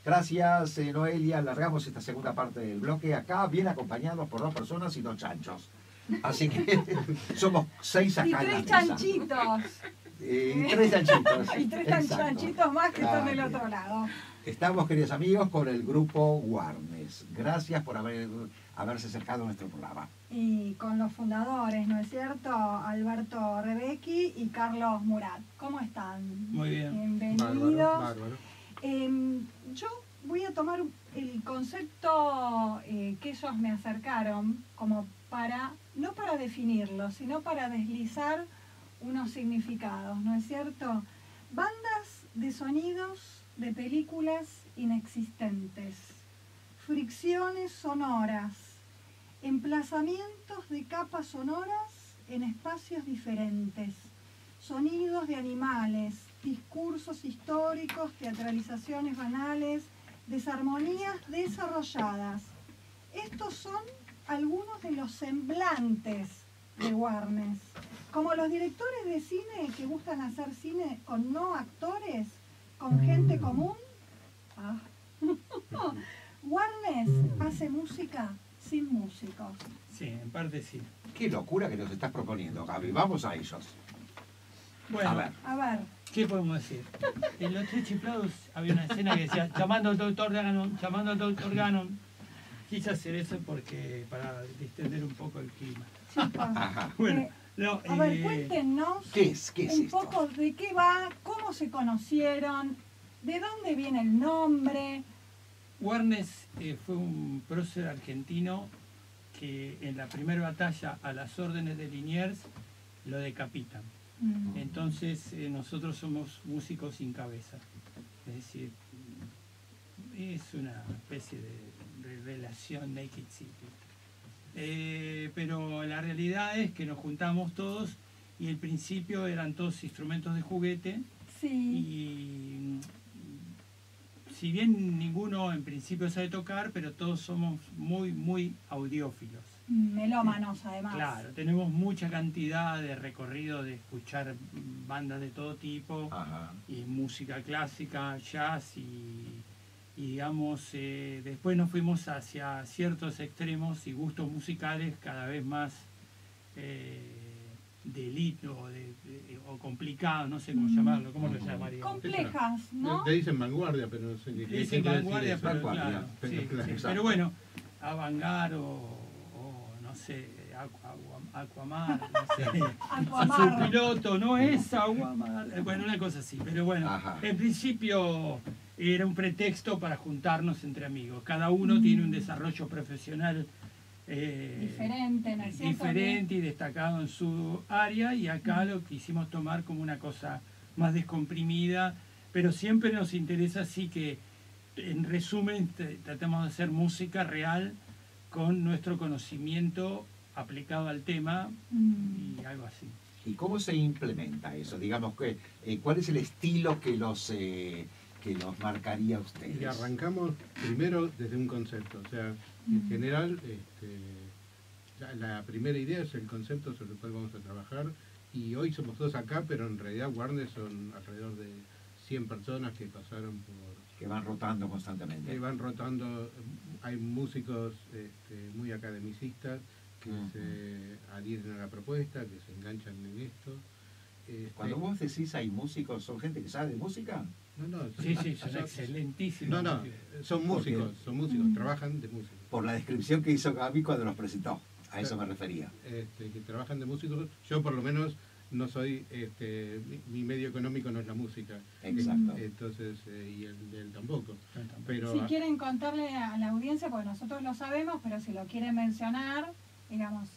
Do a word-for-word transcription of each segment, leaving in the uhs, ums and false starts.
Gracias, eh, Noelia. Alargamos esta segunda parte del bloque acá, bien acompañados por dos personas y dos chanchos. Así que somos seis acá y en la tres mesa. chanchitos. Eh, y tres chanchitos. Y tres Exacto. chanchitos más que están del Ah, otro bien. lado. Estamos, queridos amigos, con el grupo Warnes. Gracias por haber, haberse acercado a nuestro programa. Y con los fundadores, ¿no es cierto? Alberto Rebecki y Carlos Murat. ¿Cómo están? Muy bien. Bienvenidos. Bárbaro, bárbaro. Eh, yo voy a tomar el concepto eh, que ellos me acercaron como para, no para definirlo, sino para deslizar unos significados, ¿no es cierto? Bandas de sonidos de películas inexistentes, fricciones sonoras, emplazamientos de capas sonoras en espacios diferentes, sonidos de animales, discursos históricos, teatralizaciones banales, desarmonías desarrolladas. Estos son algunos de los semblantes de Warnes. Como los directores de cine que gustan hacer cine con no actores, con gente común, ah. Warnes hace música sin músicos. Sí, en parte sí. Qué locura que nos estás proponiendo, Gaby. Vamos a ellos. Bueno, A ver. A ver, ¿qué podemos decir? En Los Tres Chiflados había una escena que decía, llamando al doctor Ganon, llamando al doctor Ganon. Quise hacer eso porque para distender un poco el clima. chicos, Ajá. Bueno, eh, no, a ver, eh, cuéntenos ¿Qué es? ¿Qué es un esto? poco de qué va, cómo se conocieron, de dónde viene el nombre. Warnes eh, fue un prócer argentino que en la primera batalla a las órdenes de Liniers lo decapitan. Mm. Entonces eh, nosotros somos músicos sin cabeza. Es decir, es una especie de, de relación naked city. Eh, pero la realidad es que nos juntamos todos y al principio eran todos instrumentos de juguete Sí, y si bien ninguno en principio sabe tocar, pero todos somos muy, muy audiófilos. melómanos además. Claro, tenemos mucha cantidad de recorrido de escuchar bandas de todo tipo Ajá. y música clásica, jazz y, y digamos, eh, después nos fuimos hacia ciertos extremos y gustos musicales cada vez más eh, de elite o, de, de- o complicados, no sé cómo Mm. llamarlo, ¿cómo lo llamaría? Complejas, ¿no? Te dicen vanguardia, pero no sé qué Le qué dicen quiere vanguardia, decir eso. pero vanguardia, claro, pero sí, claro, sí. exacto. Pero bueno, Avangar o, o no sé, Aqua- Aqua- Aquamar, no sé. Aquamar. Su piloto no es Aguamar. Eh, Bueno, una cosa así, pero bueno, Ajá. en principio era un pretexto para juntarnos entre amigos. Cada uno Mm. tiene un desarrollo profesional eh, Diferente, ¿no es cierto? diferente y destacado en su área, y acá lo quisimos tomar como una cosa más descomprimida, pero siempre nos interesa así que, en resumen, t- tratamos de hacer música real con nuestro conocimiento aplicado al tema Mm. y algo así. ¿Y cómo se implementa eso? Digamos, que, eh, ¿cuál es el estilo que los, eh, que los marcaría a ustedes? Y arrancamos primero desde un concepto, o sea, en Mm. general, este, la, la primera idea es el concepto sobre el cual vamos a trabajar, y hoy somos dos acá, pero en realidad Warner son alrededor de cien personas que pasaron por... Que van rotando constantemente. que van rotando, hay músicos este, muy academicistas que Ujú. se adhieren a la propuesta, que se enganchan en esto. Este, Cuando vos decís hay músicos, ¿son gente que sabe de música? no, no, Sí, sí, son son- excelentísimos. No, no, son músicos, son músicos, Mm. trabajan de música. Por la descripción que hizo Gaby cuando los presentó. A eso me refería. Este, que trabajan de músicos. Yo por lo menos no soy, este, mi, mi medio económico no es la música. Exacto. Entonces, eh, y el de él tampoco. Yo tampoco. Pero Si quieren contarle a la audiencia, porque nosotros lo sabemos, pero si lo quieren mencionar, digamos,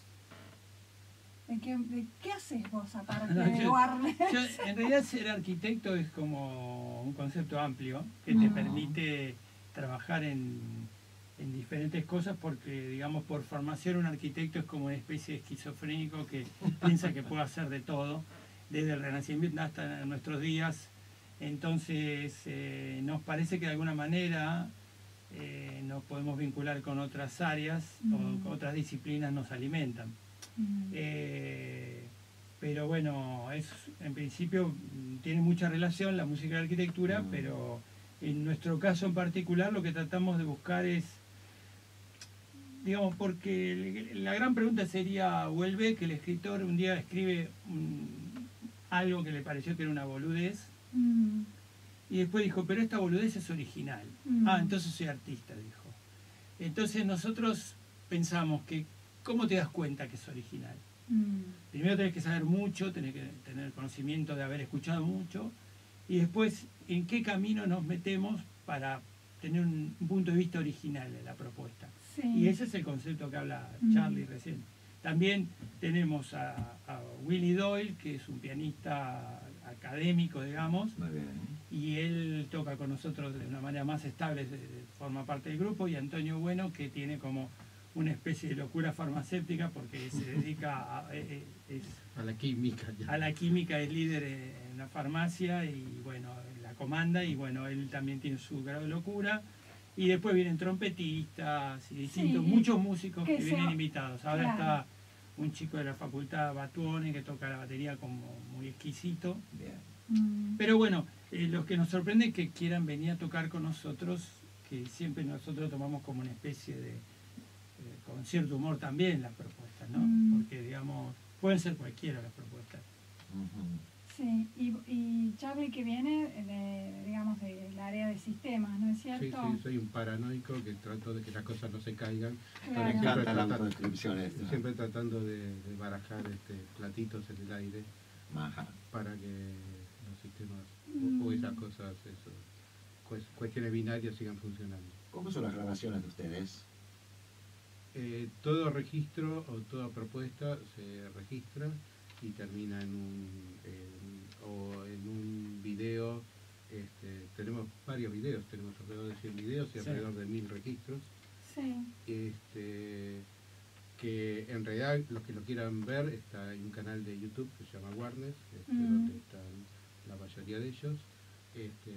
¿de qué, de qué haces vos aparte No, de yo- Warner? Yo, en realidad, ser arquitecto es como un concepto amplio que te Mm. permite trabajar en, en diferentes cosas, porque, digamos, por formación un arquitecto es como una especie de esquizofrénico que piensa que puede hacer de todo, desde el Renacimiento hasta nuestros días. Entonces, eh, nos parece que de alguna manera eh, nos podemos vincular con otras áreas Mm. o con otras disciplinas nos alimentan. Mm. Eh, pero bueno, es en principio mm, tiene mucha relación la música y la arquitectura, Mm. pero En nuestro caso en particular lo que tratamos de buscar es, digamos, porque la gran pregunta sería, vuelve que el escritor un día escribe un, algo que le pareció que era una boludez, Mm. y después dijo, pero esta boludez es original. Mm. Ah, entonces soy artista, dijo. Entonces nosotros pensamos que, ¿cómo te das cuenta que es original? Mm. Primero tenés que saber mucho, tenés que tener conocimiento de haber escuchado mucho, y después, ¿en qué camino nos metemos para tener un, un punto de vista original de la propuesta? Sí. Y ese es el concepto que habla Charlie Mm. recién. También tenemos a, a Willie Doyle, que es un pianista académico, digamos, Muy bien. y él toca con nosotros de una manera más estable, de- de- forma parte del grupo, y Antonio Bueno, que tiene como una especie de locura farmacéutica porque se dedica a, eh, eh, es- A la química. ya. a la química, es líder en la farmacia y bueno, la comanda, y bueno, él también tiene su grado de locura. Y después vienen trompetistas y distintos, Sí, muchos músicos que que sea- vienen invitados. Ahora claro. está un chico de la facultad, Batuone, que toca la batería como muy exquisito. Bien. Mm. Pero bueno, eh, lo que nos sorprende es que quieran venir a tocar con nosotros, que siempre nosotros tomamos como una especie de, eh, con cierto humor también las propuestas, ¿no? Mm. Porque, digamos, pueden ser cualquiera las propuestas. Ujú. Sí, y, y Charlie que viene, de, digamos, del área de sistemas, ¿no es Sí, cierto? sí, soy un paranoico que trato de que las cosas no se caigan. Claro. Me encanta la Siempre trata- autodescripción esta. Siempre tratando de, de barajar este, platitos en el aire Ajá. para que los sistemas Mm. o, o esas cosas, eso, cues- cuestiones binarias sigan funcionando. ¿Cómo son las grabaciones de ustedes? Eh, todo registro o toda propuesta se registra y termina en un en- o en un video. Este, tenemos varios videos, tenemos alrededor de cien videos y Sí. alrededor de mil registros. Sí. Este, que en realidad los que lo quieran ver, está en un canal de YouTube que se llama Warnes, este, Mm. donde están la mayoría de ellos, este,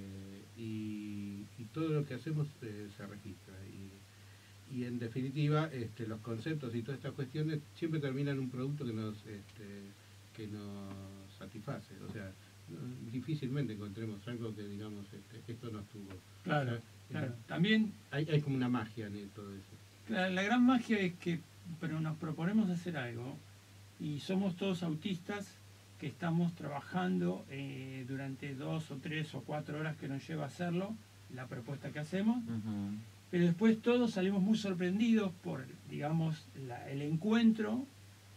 y, y todo lo que hacemos eh, se registra. Y, y en definitiva, este, los conceptos y todas estas cuestiones siempre terminan en un producto que nos, este, que nos satisface. O sea, no- difícilmente encontremos algo que digamos, este, esto no estuvo. Claro, O sea, claro. eh, También Hay, hay como una magia en todo eso. la, la gran magia es que, pero nos proponemos hacer algo y somos todos autistas que estamos trabajando eh, durante dos o tres o cuatro horas que nos lleva a hacerlo, la propuesta que hacemos, Ujú. pero después todos salimos muy sorprendidos por, digamos, la- el encuentro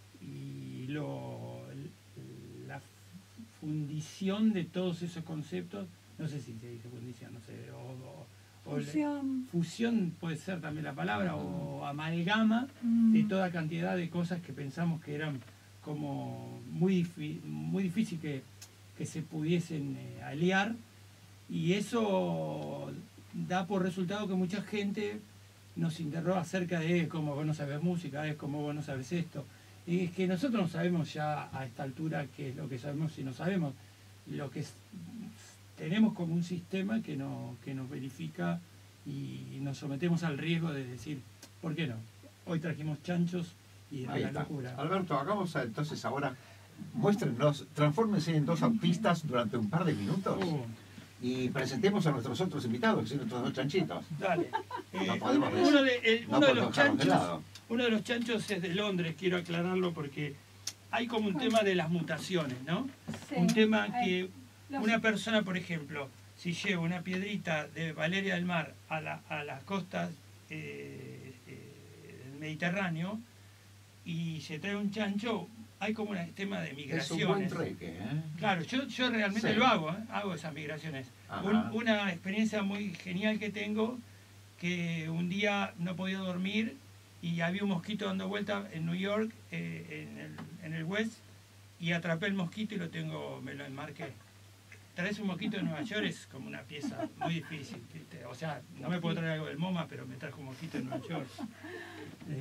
y lo, la fundición de todos esos conceptos, no sé si se dice fundición, no sé, o, o- o la- Fusión. fusión puede ser también la palabra, o amalgama Mm. de toda cantidad de cosas que pensamos que eran como muy, difi- muy difícil que, que se pudiesen eh, aliar, y eso da por resultado que mucha gente nos interroga acerca de "Eh, cómo vos no sabes música, es como vos no sabes esto". Y es que nosotros no sabemos ya a esta altura qué es lo que sabemos si no sabemos. Lo que es- tenemos como un sistema que, no, que nos verifica y nos sometemos al riesgo de decir, ¿por qué no? Hoy trajimos chanchos y es Ahí la está. locura. Alberto, hagamos a- entonces ahora, muéstrenos, transfórmense en dos autistas durante un par de minutos Uh, y presentemos a nuestros otros invitados, que son nuestros dos chanchitos. dale. Eh, No podemos decir- uno de, el- No uno de podemos los dejarlos de chanchos, lado. uno de los chanchos es de Londres, quiero aclararlo porque hay como un tema de las mutaciones, ¿no? Sí. Un tema Eh, que los- una persona, por ejemplo, si lleva una piedrita de Valeria del Mar a, la- a las costas eh, eh, del Mediterráneo y se trae un chancho, hay como un tema de Es un buen migraciones. treque, ¿eh? Claro, yo, yo realmente Sí. lo hago, ¿eh? Hago esas migraciones. Ajá. Un- una experiencia muy genial que tengo, que un día no podía dormir y había un mosquito dando vuelta en New York, eh, en, el, en el West, y atrapé el mosquito y lo tengo, me lo enmarqué. Traes un mosquito de Nueva York es como una pieza muy difícil, ¿viste? O sea, no me puedo traer algo del MoMA, pero me trajo un mosquito de Nueva York. Eh,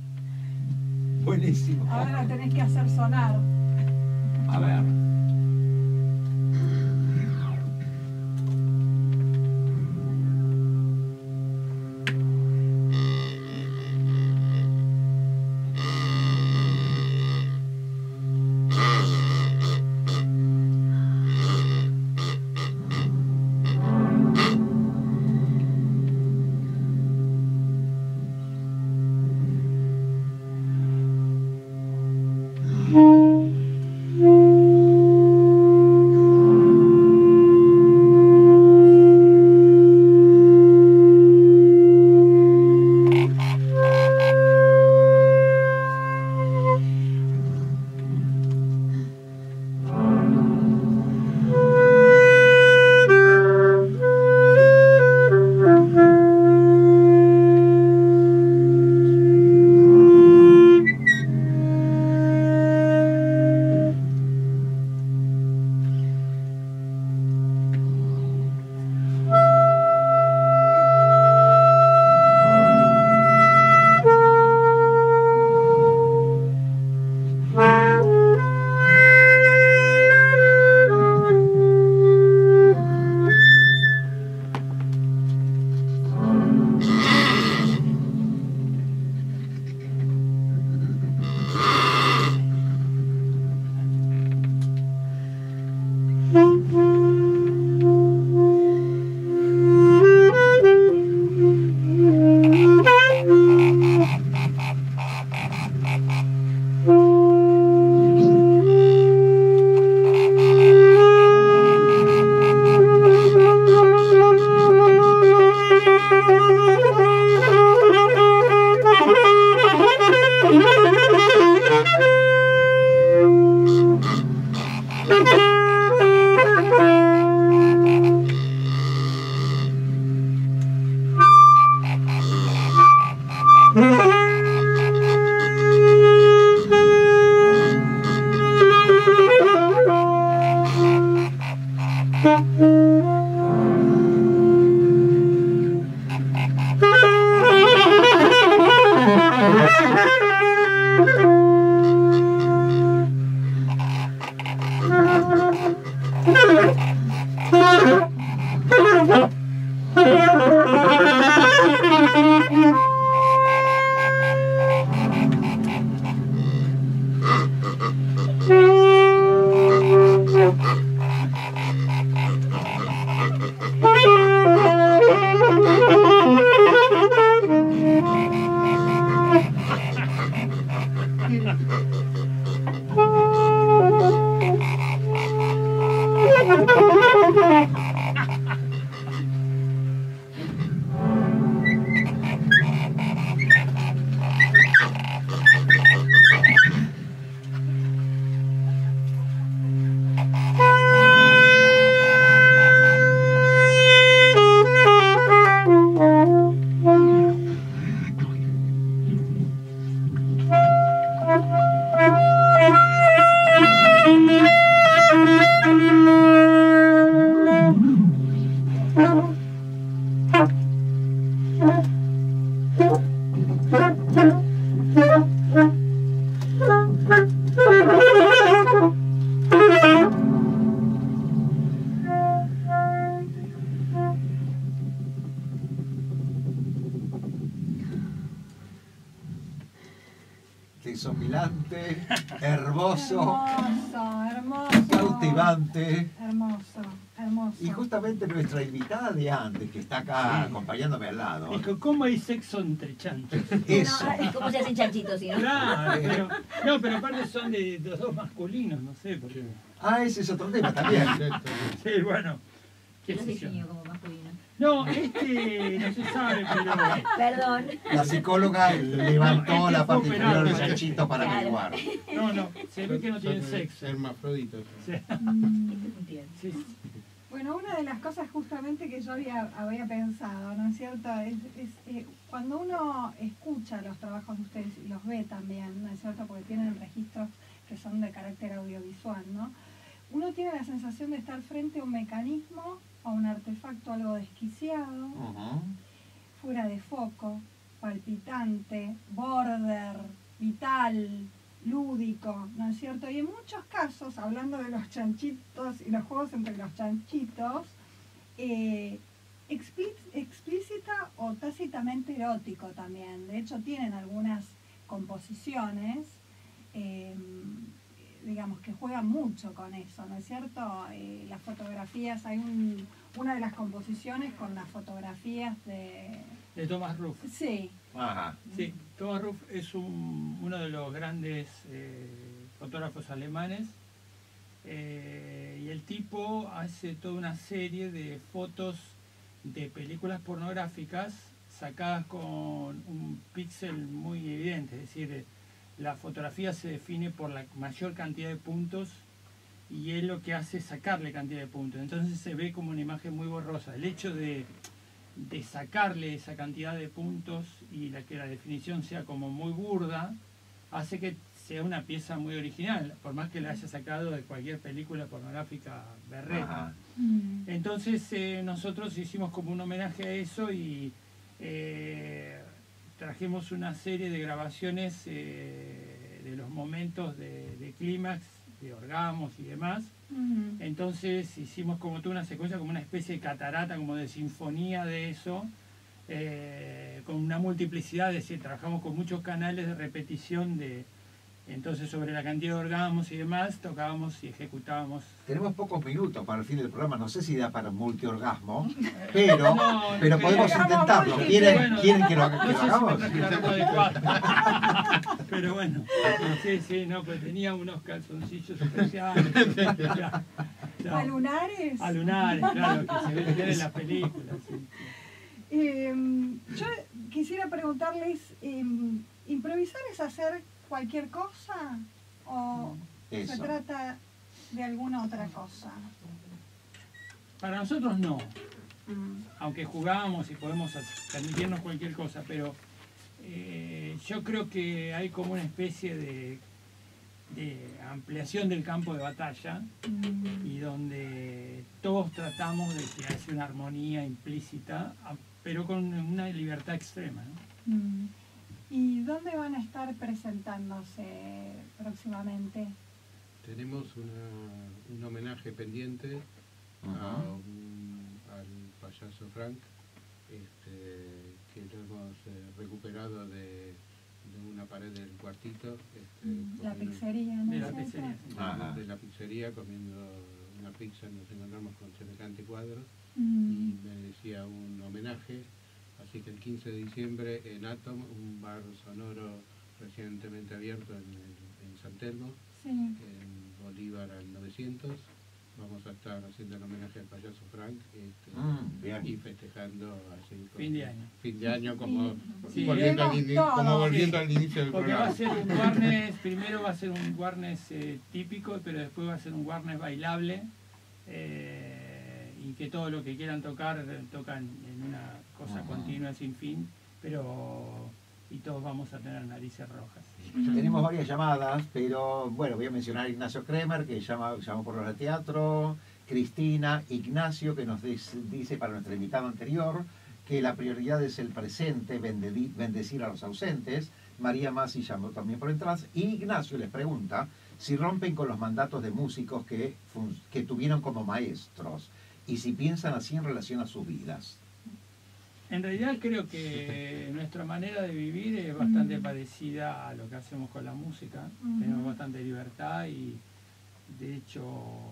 Buenísimo. Ahora tenés que hacer sonar. A ver. Desopilante, hermoso, Hermoso, hermoso. cautivante. Hermoso, hermoso. Y justamente nuestra invitada de antes, que está acá Sí. acompañándome al lado. Dijo, ¿cómo hay sexo entre chanchos? Eso. No, ¿cómo se hacen chanchitos, si no? Claro, pero, no, pero aparte son de los dos masculinos, no sé, porque... Ah, ese es otro tema también. Sí, bueno, qué Yo sé yo. definió como masculino. No, este no se sabe, pero... Perdón. La psicóloga levantó No, la este parte fue inferior del operado. chanchito para Claro. averiguar. No, no, se ve que no tienen Son sexo. hermafroditas. Sí, Mm. Este es un tierno. sí. Bueno, una de las cosas justamente que yo había, había pensado, ¿no es cierto? Es, es, eh, cuando uno escucha los trabajos de ustedes y los ve también, ¿no es cierto? Porque tienen registros que son de carácter audiovisual, ¿no? Uno tiene la sensación de estar frente a un mecanismo, a un artefacto algo desquiciado, Ujú. fuera de foco, palpitante, border, vital, lúdico, ¿no es cierto? Y en muchos casos, hablando de los chanchitos y los juegos entre los chanchitos, eh, explí- explícita o tácitamente erótico también. De hecho, tienen algunas composiciones, eh, digamos, que juegan mucho con eso, ¿no es cierto? Eh, las fotografías, hay un, una de las composiciones con las fotografías de... De Thomas Ruff. Sí. Ajá. Sí, Thomas Ruff es un- uno de los grandes eh, fotógrafos alemanes eh, y el tipo hace toda una serie de fotos de películas pornográficas sacadas con un píxel muy evidente, es decir, eh, la fotografía se define por la mayor cantidad de puntos y él lo que hace es sacarle cantidad de puntos, entonces se ve como una imagen muy borrosa. El hecho de de sacarle esa cantidad de puntos y la que la definición sea como muy burda, hace que sea una pieza muy original, por más que la haya sacado de cualquier película pornográfica berreta. Ajá. Mm. Entonces eh, nosotros hicimos como un homenaje a eso y eh, trajimos una serie de grabaciones eh, de los momentos de, de clímax, de orgasmos y demás. Ujú. Entonces hicimos como toda una secuencia, como una especie de catarata, como de sinfonía de eso, eh, con una multiplicidad, es decir, trabajamos con muchos canales de repetición de, entonces sobre la cantidad de orgasmos y demás, tocábamos y ejecutábamos. Tenemos pocos minutos para el fin del programa, no sé si da para multiorgasmo, pero, No, pero no, podemos hagamos intentarlo. múltiple. ¿Quieren, Bueno, ¿quieren que lo, haga- No que sé lo si me hagamos? traje la ropa adecuada. Pero bueno, sí, sí, no, pues tenía unos calzoncillos especiales. Ya, ya. ¿A lunares? A lunares, claro, que se ven en las películas. Sí. Eh, yo quisiera preguntarles, eh, ¿improvisar es hacer cualquier cosa o se Eso. trata de alguna otra cosa? Para nosotros no, Mm. aunque jugamos y podemos hacer- permitirnos cualquier cosa, pero eh, yo creo que hay como una especie de, de ampliación del campo de batalla Mm. y donde todos tratamos de que haya una armonía implícita, a- pero con una libertad extrema, ¿no? Mm. ¿Y dónde van a estar presentándose próximamente? Tenemos una, un homenaje pendiente a Ajá. un- al payaso Frank este, que lo hemos eh, recuperado de, de una pared del cuartito. Este, Mm, La comiendo- pizzería, ¿no? De la ¿Cierto? pizzería, sí. Ajá. de la pizzería, comiendo una pizza, nos encontramos con semejante cuadro Mm, y merecía un homenaje. Así que el quince de diciembre en Atom, un bar sonoro recientemente abierto en, en San Telmo, sí. en Bolívar al novecientos, vamos a estar haciendo el homenaje al payaso Frank este, Mm, bien. y festejando así con- Fin de año. fin de año como, Sí. volviendo, al, Vemos ini- todo. como volviendo Sí. al inicio del Porque va a programa. ser un Warnes, primero va a ser un Warnes eh, típico, pero después va a ser un Warnes bailable. eh, y que todo lo que quieran tocar, eh, tocan en una cosa Ajá. continua sin fin, pero y todos vamos a tener narices rojas. Tenemos varias llamadas, pero bueno, voy a mencionar a Ignacio Kremer, que llama, llamó por hora de teatro, Cristina, Ignacio, que nos dis- dice para nuestro invitado anterior que la prioridad es el presente, bendedi- bendecir a los ausentes. María Masi llamó también por detrás. Y Ignacio les pregunta si rompen con los mandatos de músicos que, fun- que tuvieron como maestros y si piensan así en relación a sus vidas. En realidad creo que nuestra manera de vivir es bastante Mm. parecida a lo que hacemos con la música. Ujú. Tenemos bastante libertad y de hecho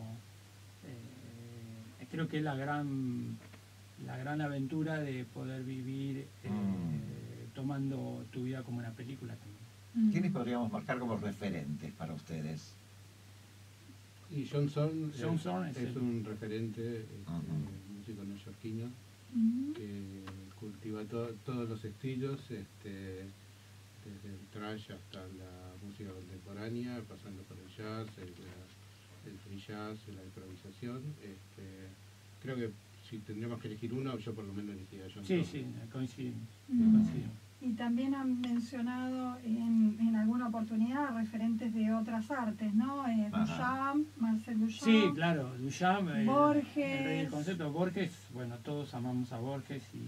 eh, creo que es la gran, la gran aventura de poder vivir eh, Mm. tomando tu vida como una película también. Mm. ¿Quiénes podríamos marcar como referentes para ustedes? Y Johnson, John es, Zorn es es el- un referente, este, Ujú. músico neoyorquino, Mm. que cultiva to- todos los estilos, este, desde el thrash hasta la música contemporánea, pasando por el jazz, el, la- el free jazz, la improvisación. Este, creo que si tendríamos que elegir uno, yo por lo menos elegiría a John Sí, Zorn. sí, coincidimos. Mm. coincidimos. Y también han mencionado en, en alguna oportunidad referentes de otras artes, ¿no? Eh, Ajá. Duchamp, Marcel Duchamp. Sí, claro, Duchamp, el, Borges. el rey del concepto, Borges, bueno, todos amamos a Borges y,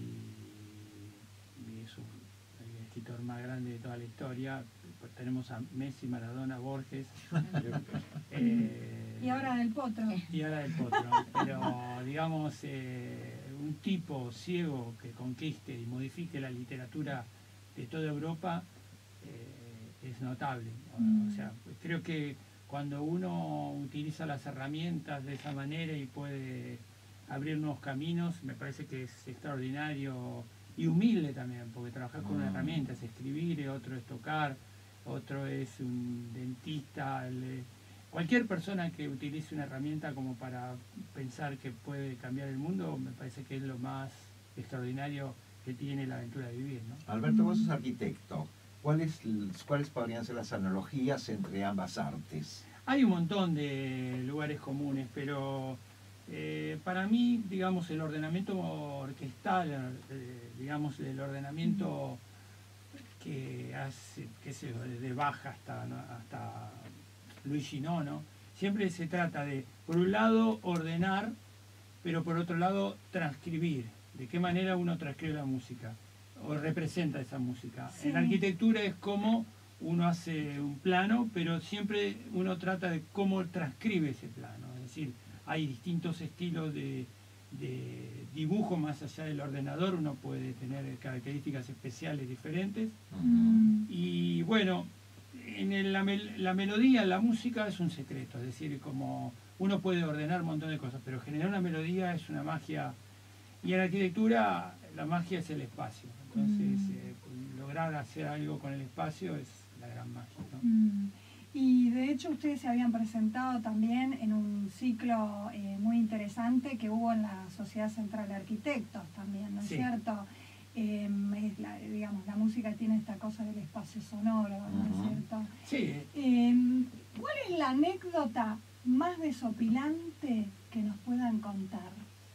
y es un, el escritor más grande de toda la historia. Pues tenemos a Messi, Maradona, Borges. eh, Y ahora del Potro. y ahora el Potro. Pero, digamos, eh, un tipo ciego que conquiste y modifique la literatura de toda Europa eh, es notable. O- Mm. O sea, creo que cuando uno utiliza las herramientas de esa manera y puede abrir nuevos caminos, me parece que es extraordinario y humilde también, porque trabajar con una Mm. herramienta es escribir, otro es tocar, otro es un dentista, el- cualquier persona que utilice una herramienta como para pensar que puede cambiar el mundo, me parece que es lo más extraordinario que tiene la aventura de vivir, ¿no? Alberto, vos sos arquitecto. ¿Cuáles, ¿Cuáles podrían ser las analogías entre ambas artes? Hay un montón de lugares comunes, pero eh, para mí, digamos, el ordenamiento orquestal, eh, digamos, el ordenamiento que hace, qué sé yo, desde Bach hasta, ¿no? hasta Luigi Nono, siempre se trata de, por un lado, ordenar, pero por otro lado, transcribir. ¿De qué manera uno transcribe la música? O representa esa música. Sí. En arquitectura es como uno hace un plano, pero siempre uno trata de cómo transcribe ese plano. Es decir, hay distintos estilos de, de dibujo más allá del ordenador, uno puede tener características especiales diferentes. Mm. Y bueno, en el- la, mel- la melodía, la música es un secreto, es decir, como uno puede ordenar un montón de cosas, pero generar una melodía es una magia. Y en la arquitectura la magia es el espacio. Entonces, Mm. eh, lograr hacer algo con el espacio es la gran magia, ¿no? Mm. Y de hecho ustedes se habían presentado también en un ciclo eh, muy interesante que hubo en la Sociedad Central de Arquitectos también, ¿no es Sí. cierto? Eh, es la, digamos, la música tiene esta cosa del espacio sonoro, ¿no Ujú. es cierto? Sí, Eh, ¿Cuál es la anécdota más desopilante que nos puedan contar?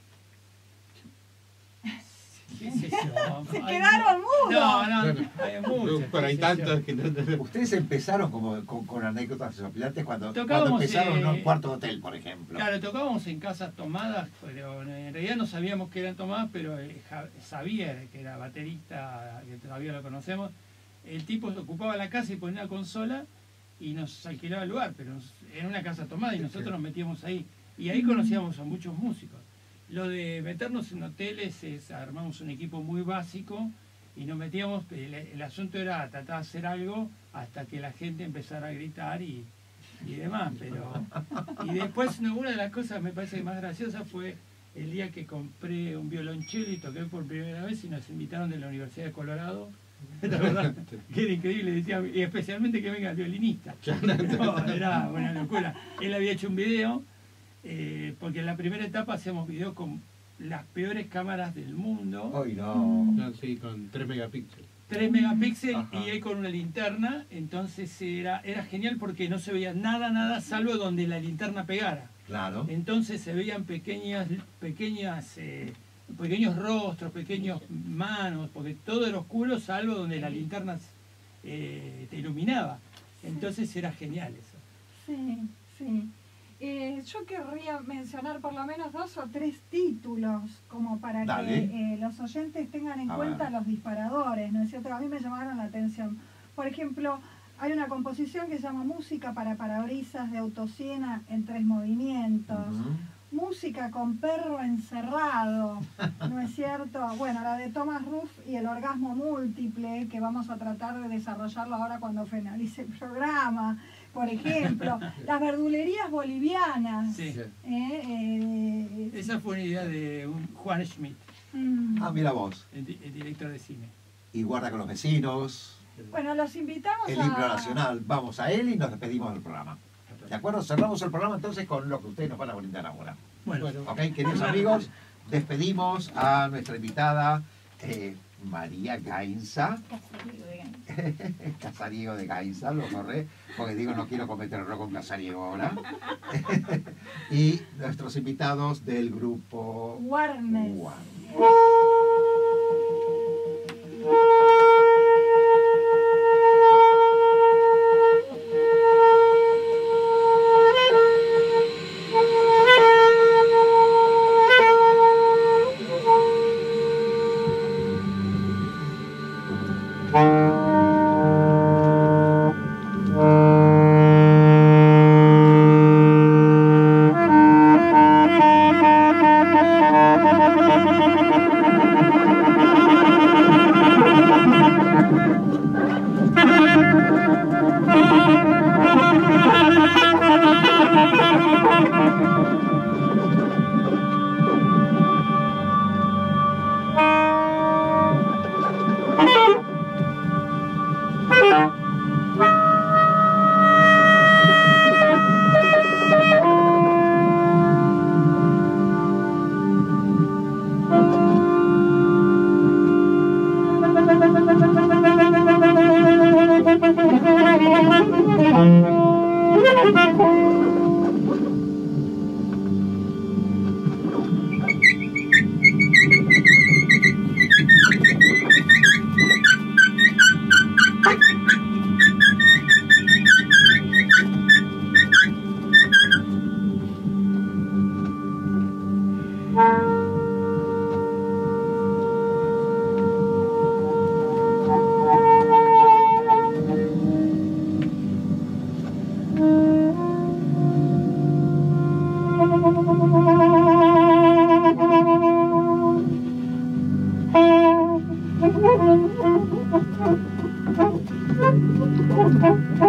qué sé yo. Se Hay quedaron mu- mudos. No, no, Bueno, hay muchas. pero hay qué sé yo. tantos que no tenemos. Ustedes empezaron como, con, con anécdotas desopilantes cuando, cuando Tocábamos, empezaron en eh, un cuarto de hotel, por ejemplo. Claro, tocábamos en casas tomadas, pero en realidad no sabíamos que eran tomadas, pero eh, Ja- Xavier, que era baterista, que todavía lo conocemos, el tipo se ocupaba la casa y ponía una consola y nos alquilaba el lugar, pero nos- era una casa tomada y nosotros nos metíamos ahí. Y ahí conocíamos a muchos músicos. Lo de meternos en hoteles es, armamos un equipo muy básico y nos metíamos, el, el asunto era tratar de hacer algo hasta que la gente empezara a gritar y, y demás, pero y después no, una de las cosas me parece más graciosa fue el día que compré un violonchelo y toqué por primera vez y nos invitaron de la Universidad de Colorado. La verdad, que era increíble, decía, y especialmente que venga el violinista. No, era una locura. Él había hecho un video, eh, porque en la primera etapa hacíamos videos con las peores cámaras del mundo. Hoy no. No, sí, con tres megapíxeles. tres megapíxeles Ajá. y él con una linterna, entonces era, era genial porque no se veía nada, nada, salvo donde la linterna pegara. Claro. Entonces se veían pequeñas, pequeñas, eh, pequeños rostros, pequeños manos, porque todo era oscuro salvo donde la linterna eh, te iluminaba. Entonces era genial eso. Sí, sí. Eh, yo querría mencionar por lo menos dos o tres títulos como para Dale. que eh, los oyentes tengan en A cuenta ver. los disparadores, ¿no es cierto? A mí me llamaron la atención. Por ejemplo, hay una composición que se llama Música para parabrisas de autosiena en tres movimientos. Ujú. Música con perro encerrado, ¿no es cierto? Bueno, la de Thomas Ruff y el orgasmo múltiple, que vamos a tratar de desarrollarlo ahora cuando finalice el programa. Por ejemplo, las verdulerías bolivianas. Sí. ¿eh? Eh, Esa fue una idea de un Juan Schmidt, mm. Ah, mira vos. el, di- el director de cine. Y guarda con los vecinos. Bueno, los invitamos El a... himno nacional. Vamos a él y nos despedimos del programa. ¿De acuerdo? Cerramos el programa entonces con lo que ustedes nos van a brindar ahora. Bueno, Bueno. Ok, queridos amigos, despedimos a nuestra invitada eh, María Gainza, Casariego de Gainza, lo corré, porque digo no quiero cometer error con Casariego ahora. Y nuestros invitados del grupo Warnes. Warnes. Thank you.